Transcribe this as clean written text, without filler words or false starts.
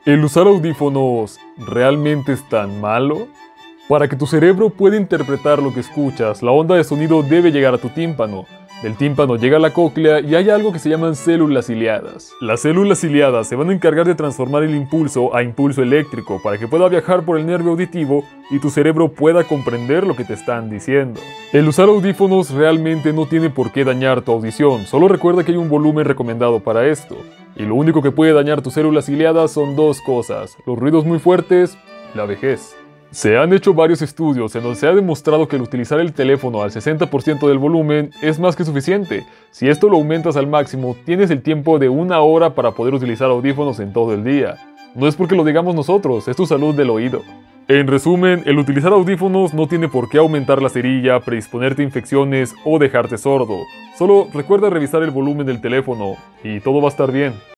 ¿El usar audífonos realmente es tan malo? Para que tu cerebro pueda interpretar lo que escuchas, la onda de sonido debe llegar a tu tímpano. Del tímpano llega a la cóclea y hay algo que se llaman células ciliadas. Las células ciliadas se van a encargar de transformar el impulso a impulso eléctrico para que pueda viajar por el nervio auditivo y tu cerebro pueda comprender lo que te están diciendo. El usar audífonos realmente no tiene por qué dañar tu audición, solo recuerda que hay un volumen recomendado para esto. Y lo único que puede dañar tus células ciliadas son dos cosas: los ruidos muy fuertes y la vejez. Se han hecho varios estudios en donde se ha demostrado que el utilizar el teléfono al 60% del volumen es más que suficiente. Si esto lo aumentas al máximo, tienes el tiempo de 1 hora para poder utilizar audífonos en todo el día. No es porque lo digamos nosotros, es tu salud del oído. En resumen, el utilizar audífonos no tiene por qué aumentar la cerilla, predisponerte a infecciones o dejarte sordo. Solo recuerda revisar el volumen del teléfono y todo va a estar bien.